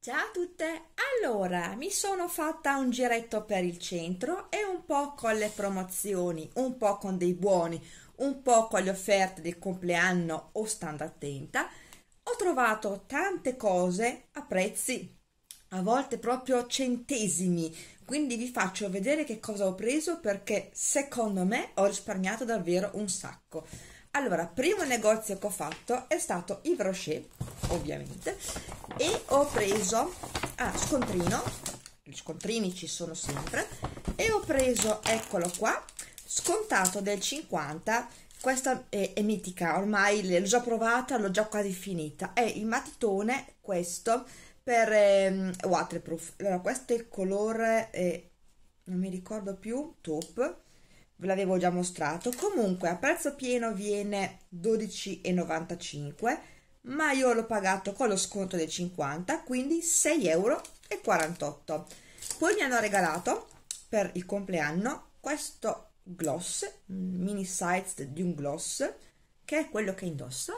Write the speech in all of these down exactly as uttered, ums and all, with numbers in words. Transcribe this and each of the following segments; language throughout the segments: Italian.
Ciao a tutte! Allora, mi sono fatta un giretto per il centro e un po' con le promozioni, un po' con dei buoni, un po' con le offerte del compleanno o stando attenta. Ho trovato tante cose a prezzi, a volte proprio centesimi, quindi vi faccio vedere che cosa ho preso perché secondo me ho risparmiato davvero un sacco. Allora, primo negozio che ho fatto è stato Yves Rocher, ovviamente, e ho preso, ah, scontrino, gli scontrini ci sono sempre, e ho preso, eccolo qua, scontato del cinquanta. Questa è, è mitica, ormai l'ho già provata, l'ho già quasi finita. È il matitone, questo, per ehm, waterproof. Allora, questo è il colore, eh, non mi ricordo più, taupe, ve l'avevo già mostrato. Comunque a prezzo pieno viene dodici e novantacinque, ma io l'ho pagato con lo sconto del cinquanta, quindi sei euro e quarantotto. Poi mi hanno regalato per il compleanno questo gloss, mini size di un gloss, che è quello che indosso.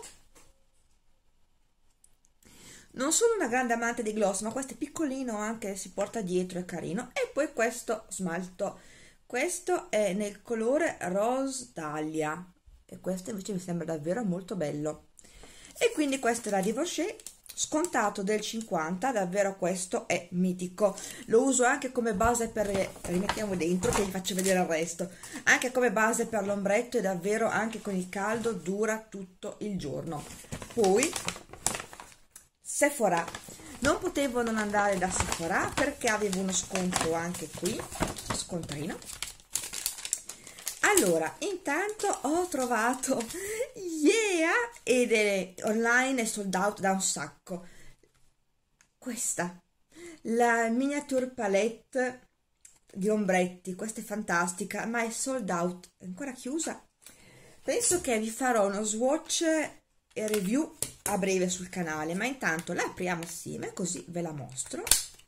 Non sono una grande amante di gloss, ma questo è piccolino, anche si porta dietro, è carino. E poi questo smalto, questo è nel colore rose dahlia, e questo invece mi sembra davvero molto bello. E quindi questo è la Rocher, scontato del cinquanta, davvero questo è mitico. Lo uso anche come base per, rimettiamo dentro che vi faccio vedere il resto, anche come base per l'ombretto, e davvero anche con il caldo dura tutto il giorno. Poi Sephora, non potevo non andare da Sephora perché avevo uno sconto anche qui, scontrino. Allora, intanto ho trovato, yeah, ed è online e sold out da un sacco, questa, la miniature palette di ombretti. Questa è fantastica, ma è sold out, è ancora chiusa. Penso che vi farò uno swatch e review a breve sul canale, ma intanto la apriamo assieme così ve la mostro.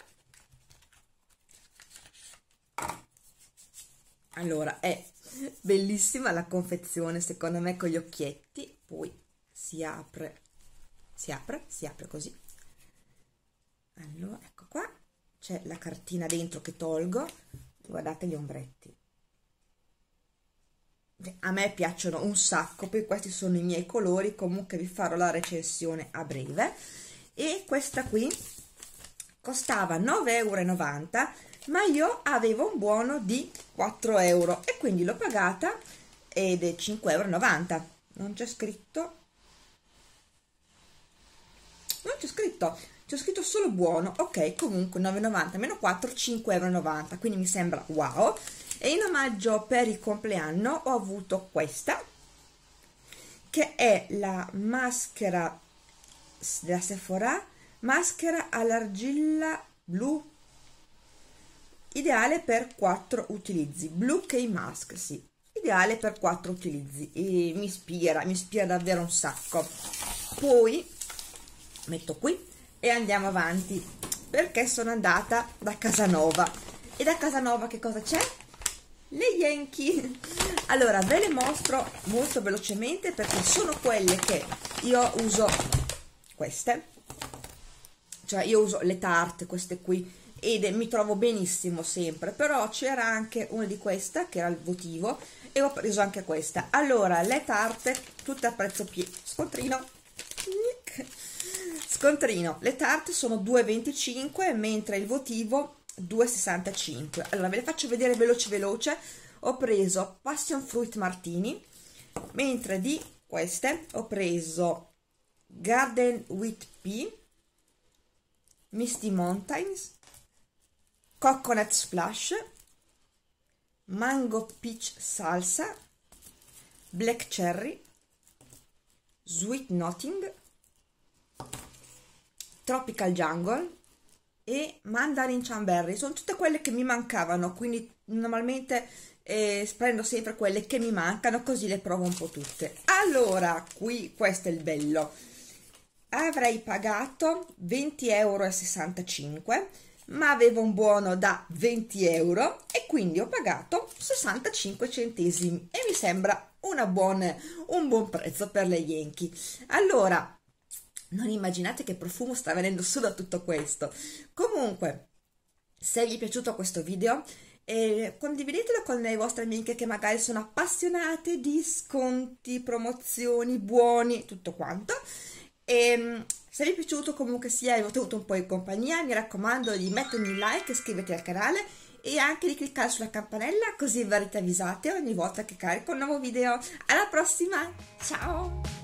Allora, è bellissima la confezione, secondo me, con gli occhietti. Poi si apre, si apre, si apre così. Allora, ecco qua, c'è la cartina dentro che tolgo. Guardate gli ombretti. A me piacciono un sacco, poi questi sono i miei colori. Comunque vi farò la recensione a breve. E questa qui costava nove e novanta euro, ma io avevo un buono di quattro euro e quindi l'ho pagata, ed è cinque e novanta euro. Non c'è scritto, non c'è scritto, c'è scritto solo buono. Ok, comunque nove e novanta meno quattro, cinque e novanta, quindi mi sembra wow. E in omaggio per il compleanno ho avuto questa, che è la maschera della Sephora, maschera all'argilla blu, ideale per quattro utilizzi, Blue Key Mask, sì, ideale per quattro utilizzi, e mi ispira, mi ispira davvero un sacco. Poi metto qui e andiamo avanti, perché sono andata da Casanova. E da Casanova che cosa c'è? Le Yankee. Allora ve le mostro molto velocemente perché sono quelle che io uso, queste, cioè io uso le tarte, queste qui, ed mi trovo benissimo sempre. Però c'era anche una di questa che era il votivo e ho preso anche questa. Allora, le tarte tutte a prezzo pieno, scontrino, scontrino, le tarte sono due e venticinque, mentre il votivo due e sessantacinque. Allora ve le faccio vedere veloce veloce. Ho preso Passion Fruit Martini, mentre di queste ho preso Garden with Pea, Misty Mountains, Coconut Splash, Mango Peach Salsa, Black Cherry, Sweet Notting, Tropical Jungle e Mandarin Cranberry. Sono tutte quelle che mi mancavano, quindi normalmente eh, prendo sempre quelle che mi mancano, così le provo un po' tutte. Allora, qui questo è il bello. Avrei pagato venti e sessantacinque euro, ma avevo un buono da venti euro e quindi ho pagato sessantacinque centesimi, e mi sembra una buona, un buon prezzo per le Yankee. Allora, Non immaginate che profumo sta venendo su da tutto questo. Comunque, se vi è piaciuto questo video, eh, condividetelo con le vostre amiche che magari sono appassionate di sconti, promozioni, buoni, tutto quanto. E se vi è piaciuto comunque sia e avete avuto un po' di compagnia, mi raccomando di mettermi un like, iscriverti al canale e anche di cliccare sulla campanella così verrete avvisate ogni volta che carico un nuovo video. Alla prossima, ciao!